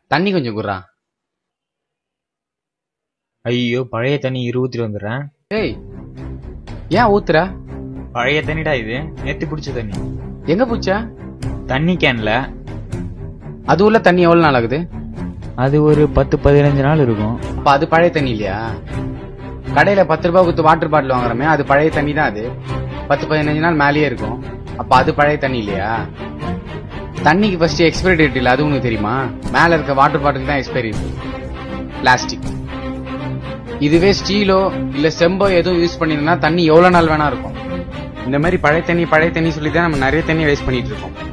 தண்ணி கொஞ்சம் குடுறா. ஐயோ பழைய தண்ணி ஊத்திட்டு வந்துடுறேன். ஏய் ஏன் ஊத்துற? பழைய தண்ணிடா இது, நேத்து பிடிச்ச தண்ணி. எங்க பூச்ச? தண்ணி கேன்ல. அது உள்ள தண்ணி எவ்வளவு நாள் ஆகுது? அது ஒரு 10-15 நாள் இருக்கும். அப்ப அது பழைய தண்ணி இல்லையா? கடையில 10 ரூபாய் கொடுத்து வாட்டர் பாட்டில் வாங்குறமே, அது பழைய தண்ணி தான். அது 10-15 நாள் மேலேயே இருக்கும். அப்ப அது பழைய தண்ணி இல்லையா? தண்ணிக்கு ஃபர்ஸ்ட் எக்ஸ்பைரி டேட் இல்ல, அது உனக்கு தெரியுமா? மேல இருக்க வாட்டர் பாட்டில் தான் எக்ஸ்பைரி இருக்கு. பிளாஸ்டிக். இதுவே ஸ்டீலோ இல்ல செம்போ எதுவும் யூஸ் பண்ணிருந்தா தண்ணி எவ்வளவு நாள் வேணா இருக்கும். இந்த மாதிரி பழைய தண்ணி சொல்லி தான் நம்ம நிறைய தண்ணி வேஸ்ட் பண்ணிட்டு இருக்கோம்.